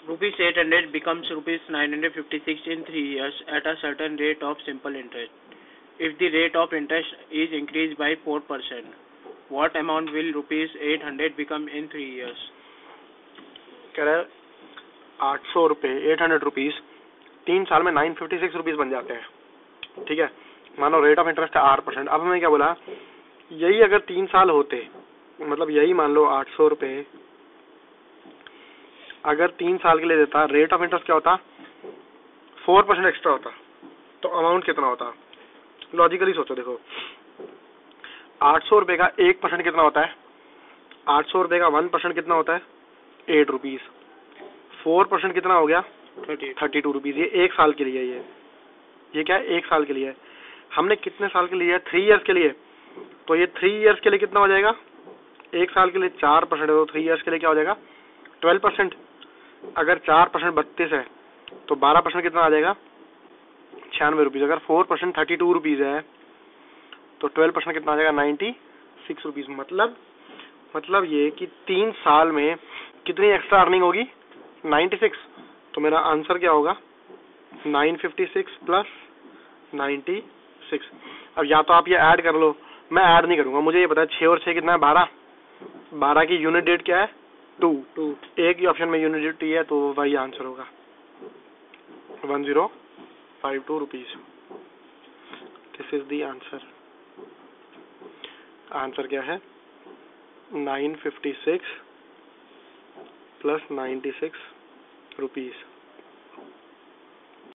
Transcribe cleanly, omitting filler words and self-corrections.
Rupees 800 becomes rupees 956 in 3 years at a certain rate of simple interest. If the rate of interest is increased by 4%, what amount will rupees 800 become in 3 years? कह रहा है 800 रुपये 800 rupees 3 साल में 956 rupees बन जाते हैं, ठीक है। मानो रेट ऑफ इंटरेस्ट है 8%। अब हमें क्या बोला, यही अगर 3 साल होते, मतलब यही मान लो 800 रुपये अगर 3 साल के लिए देता, रेट ऑफ इंटरेस्ट क्या होता, 4% एक्स्ट्रा होता, तो अमाउंट कितना होता। लॉजिकली सोचो, देखो 800 रुपये का 1% कितना होता है, 800 रुपये का 1% कितना होता है, 8 रुपीज। 4% कितना हो गया, 32 रुपीज। ये 1 साल के लिए, ये क्या है, 1 साल के लिए। हमने कितने साल के लिए, 3 इयर्स के लिए, तो ये 3 इयर्स के लिए कितना हो जाएगा, 1 साल के लिए 4% है, तो 3 इयर्स के लिए क्या हो जाएगा 12%। अगर 4% 32 है तो 12% कितना आ जाएगा 96 रुपीज। अगर 4% 32 रुपीज है तो 12% कितना आ जाएगा 96 रुपीज। मतलब ये कि 3 साल में कितनी एक्स्ट्रा अर्निंग होगी 96। तो मेरा आंसर क्या होगा 956 प्लस 96। अब या तो आप ये ऐड कर लो, मैं ऐड नहीं करूंगा, मुझे ये पता है 6 और 6 कितना है 12। 12 की यूनिट डेट क्या है 2। एक ही ऑप्शन में यूनिट डेट है, तो वही आंसर होगा 1052 rupees. This is the answer. Answer क्या है 956 प्लस 96 रुपीज।